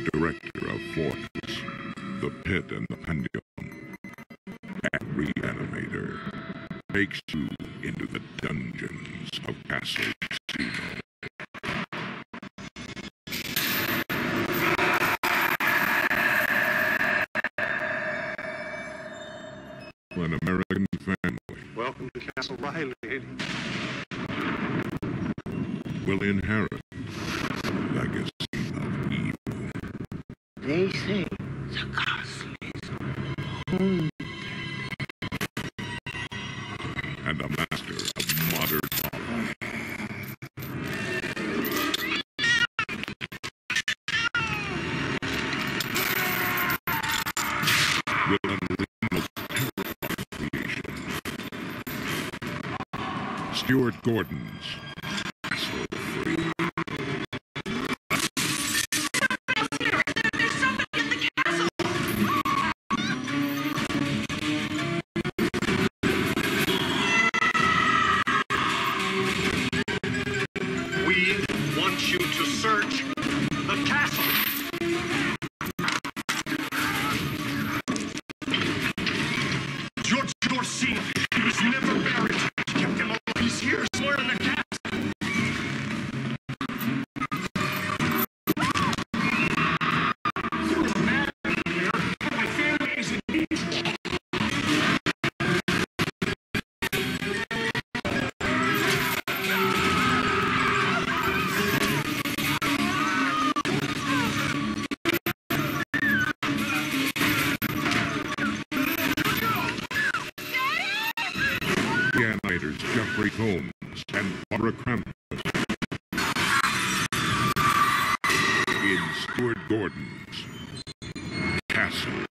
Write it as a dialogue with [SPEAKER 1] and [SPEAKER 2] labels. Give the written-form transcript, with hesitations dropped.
[SPEAKER 1] director of Fortress, the Pit and the Pendulum, and Reanimator, takes you into the dungeons of Castle Casino. An American family.
[SPEAKER 2] Welcome to Castle Riley.
[SPEAKER 1] Will inherit the legacy of evil.
[SPEAKER 3] They say the castle is haunted.
[SPEAKER 1] And a master of modern horror. Will unleash the most terrifying creation. Stuart Gordon's Castle Free.
[SPEAKER 2] You to search the castle. George Dorsey, he was never buried. Kept him all these years somewhere in the castle. There's a man here. My family is in need.
[SPEAKER 1] Reanimators Jeffrey Combs and Barbara Crampton in Stuart Gordon's Castle